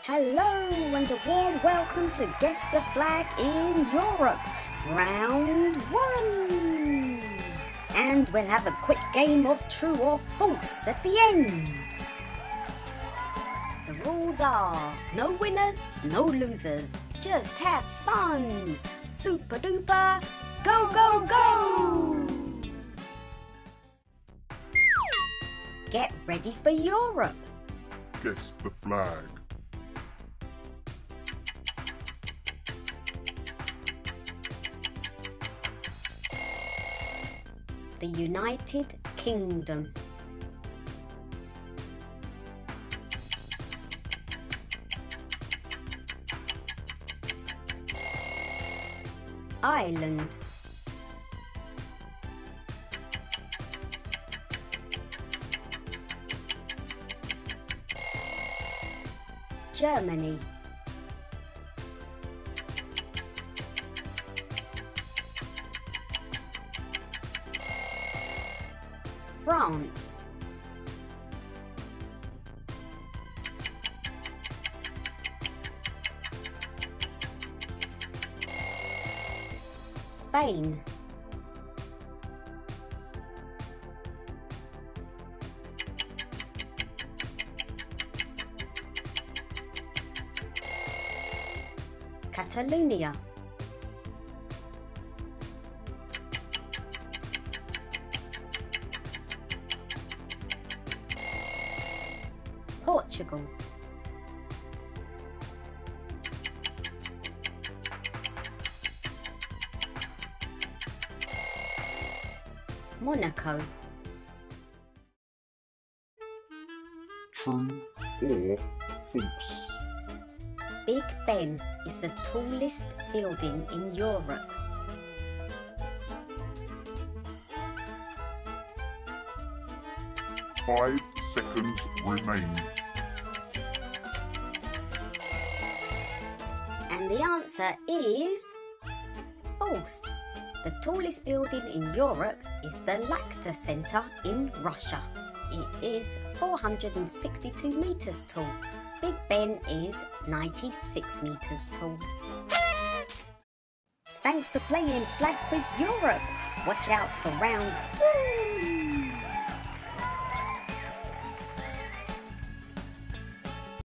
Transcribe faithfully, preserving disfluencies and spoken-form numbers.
Hello and a warm welcome to Guess the Flag in Europe, round one. And we'll have a quick game of true or false at the end. The rules are no winners, no losers, just have fun. Super duper, go go go! Get ready for Europe. Guess the flag. The United Kingdom. Ireland. Germany. France. Spain. Catalonia. Portugal. Monaco. True or false? Big Ben is the tallest building in Europe. Five seconds remain. And the answer is false. The tallest building in Europe is the Lacta Center in Russia. It is four hundred sixty-two meters tall. Big Ben is ninety-six meters tall. Thanks for playing Flag Quiz Europe. Watch out for round two.